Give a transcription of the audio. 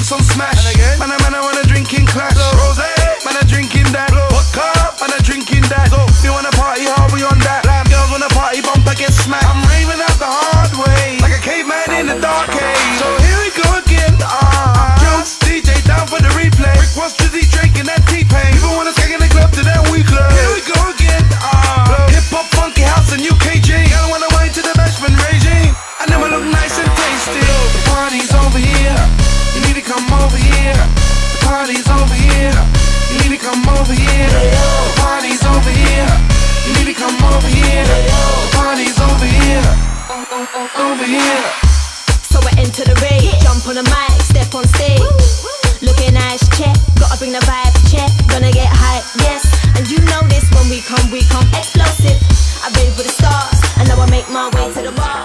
drinks on smash. Man, I wanna drink in clash. Rosé, man, I drinking that. Vodka, man, I drinking that. So, if you wanna party hard, we on that. Girls wanna party, bumper get smacked. I'm raving out the hard way, like a caveman in the dark age. So here we go again. Jones, DJ down for the replay. Rick Ross, Drizzy, Drake, and that T-Pain. People wanna skag in the club to that we club. Here we go again. Hip hop, funky house, and UKG. Girl wanna wait to the bashment regime. I never look nice and tasty. The party's over here. You need to come over here. The party's over here. You need to come over here. The party's over here. You need to come over here. The party's over here. Over here. So I enter the rave, jump on the mic, step on stage. Looking nice, check, gotta bring the vibe, check. Gonna get hype, yes. And you know this, when we come explosive. I rave with the stars, and now I make my way to the bar.